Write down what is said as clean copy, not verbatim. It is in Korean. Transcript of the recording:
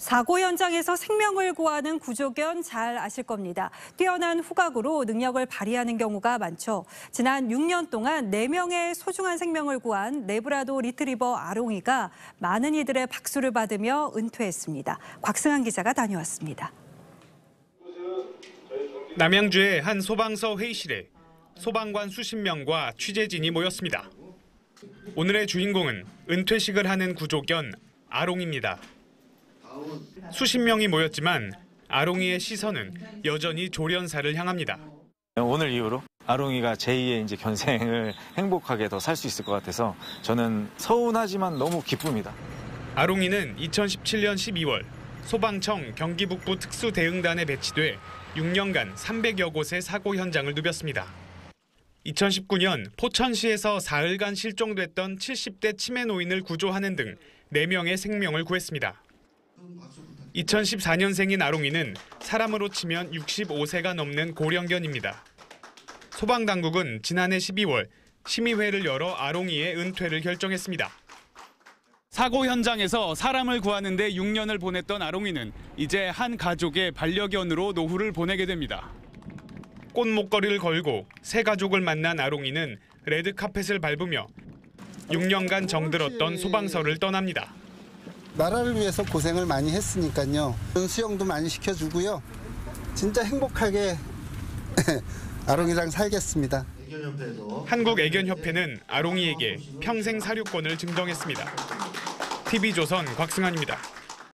사고 현장에서 생명을 구하는 구조견 잘 아실 겁니다. 뛰어난 후각으로 능력을 발휘하는 경우가 많죠. 지난 6년 동안 4명의 소중한 생명을 구한 레브라도 리트리버 아롱이가 많은 이들의 박수를 받으며 은퇴했습니다. 곽승한 기자가 다녀왔습니다. 남양주의 한 소방서 회의실에 소방관 수십 명과 취재진이 모였습니다. 오늘의 주인공은 은퇴식을 하는 구조견 아롱입니다. 수십 명이 모였지만 아롱이의 시선은 여전히 조련사를 향합니다. 오늘 이후로 아롱이가 제2의 이제 견생을 행복하게 더 살 수 있을 것 같아서 저는 서운하지만 너무 기쁩니다. 아롱이는 2017년 12월 소방청 경기북부 특수대응단에 배치돼 6년간 300여 곳의 사고 현장을 누볐습니다. 2019년 포천시에서 사흘간 실종됐던 70대 치매 노인을 구조하는 등 4명의 생명을 구했습니다. 2014년생인 아롱이는 사람으로 치면 65세가 넘는 고령견입니다. 소방당국은 지난해 12월 심의회를 열어 아롱이의 은퇴를 결정했습니다. 사고 현장에서 사람을 구하는 데 6년을 보냈던 아롱이는 이제 한 가족의 반려견으로 노후를 보내게 됩니다. 꽃 목걸이를 걸고 새 가족을 만난 아롱이는 레드카펫을 밟으며 6년간 정들었던 소방서를 떠납니다. 나라를 위해서 고생을 많이 했으니까요. 수영도 많이 시켜주고요. 진짜 행복하게 아롱이랑 살겠습니다. 한국애견협회는 아롱이에게 평생 사료권을 증정했습니다. TV조선 곽승환입니다.